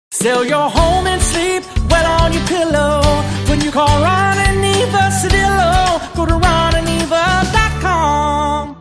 Sail your home and sleep well on your pillow. When you call Ron and Eva Cedillo, go to ronandeva.com.